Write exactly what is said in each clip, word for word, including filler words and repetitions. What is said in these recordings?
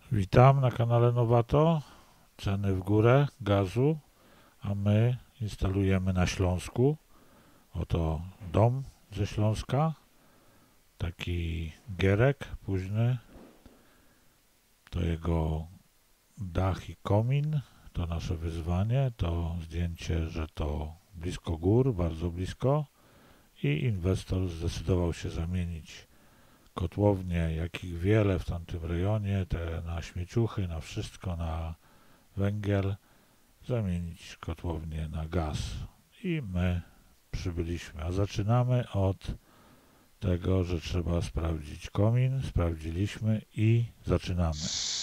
Witam na kanale Nowato. Ceny w górę gazu, a my instalujemy na Śląsku. Oto dom ze Śląska, taki gierek późny, to jego dach i komin, to nasze wyzwanie, to zdjęcie, że to blisko gór, bardzo blisko, i inwestor zdecydował się zamienić kotłownie, jakich wiele w tamtym rejonie, te na śmieciuchy, na wszystko, na węgiel, zamienić kotłownię na gaz. I my przybyliśmy, a zaczynamy od tego, że trzeba sprawdzić komin, sprawdziliśmy i zaczynamy.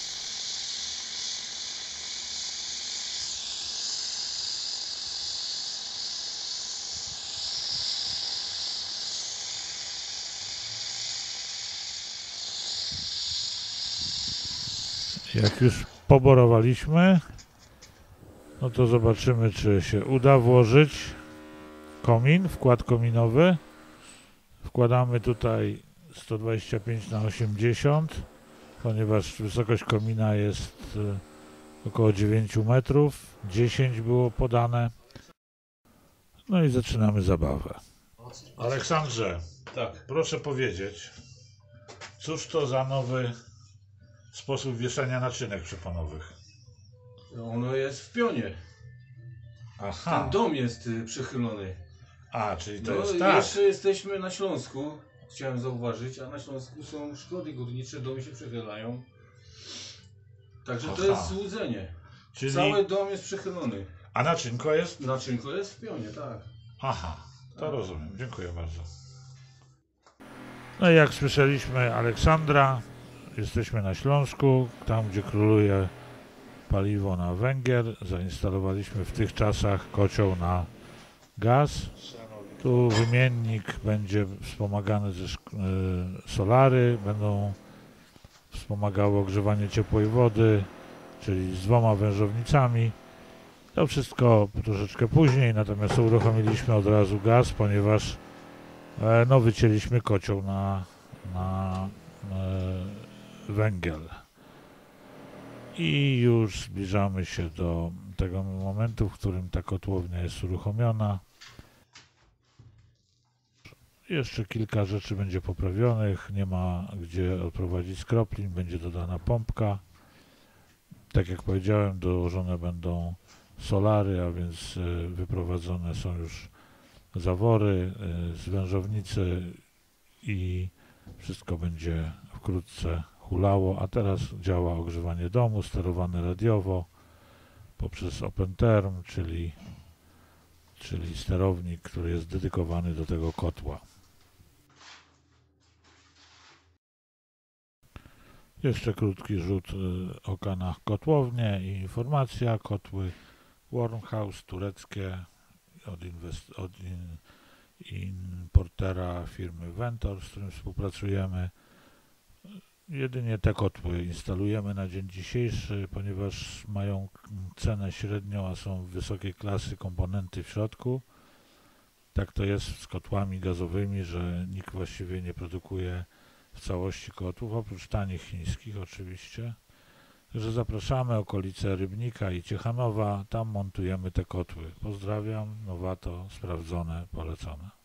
Jak już poborowaliśmy, no to zobaczymy, czy się uda włożyć komin, wkład kominowy. Wkładamy tutaj sto dwadzieścia pięć na osiemdziesiąt, ponieważ wysokość komina jest około dziewięć metrów, dziesięć było podane. No i zaczynamy zabawę. Aleksandrze, Tak. proszę powiedzieć, cóż to za nowy sposób wieszania naczynek przeponowych? Ono jest w pionie. Aha. Ten dom jest y, przychylony. A, czyli to No, jest tak. jeszcze jesteśmy na Śląsku, chciałem zauważyć, a na Śląsku są szkody górnicze, domy się przechylają. Także Aha. to jest złudzenie. Czyli... Cały dom jest przychylony. A naczynko jest? Naczynko jest w pionie, tak. Aha, to rozumiem. Dziękuję bardzo. No i jak słyszeliśmy Aleksandra, jesteśmy na Śląsku, tam gdzie króluje paliwo na węgiel. Zainstalowaliśmy w tych czasach kocioł na gaz. Tu wymiennik będzie wspomagany ze solary, będą wspomagały ogrzewanie ciepłej wody, czyli z dwoma wężownicami. To wszystko troszeczkę później, natomiast uruchomiliśmy od razu gaz, ponieważ no, wycięliśmy kocioł na, na e, węgiel. I już zbliżamy się do tego momentu, w którym ta kotłownia jest uruchomiona. Jeszcze kilka rzeczy będzie poprawionych, nie ma gdzie odprowadzić skroplin, będzie dodana pompka. Tak jak powiedziałem, dołożone będą solary, a więc wyprowadzone są już zawory z wężownicy i wszystko będzie wkrótce hulało, a teraz działa ogrzewanie domu sterowane radiowo poprzez OpenTherm, czyli, czyli sterownik, który jest dedykowany do tego kotła. Jeszcze krótki rzut oka na kotłownię i informacja. Kotły Warmhouse tureckie od, inwest- od in- importera firmy Ventor, z którym współpracujemy. Jedynie te kotły instalujemy na dzień dzisiejszy, ponieważ mają cenę średnią, a są wysokiej klasy komponenty w środku. Tak to jest z kotłami gazowymi, że nikt właściwie nie produkuje w całości kotłów, oprócz tanich chińskich oczywiście. Także zapraszamy, okolice Rybnika i Ciechanowa, tam montujemy te kotły. Pozdrawiam, Nowato, sprawdzone, polecone.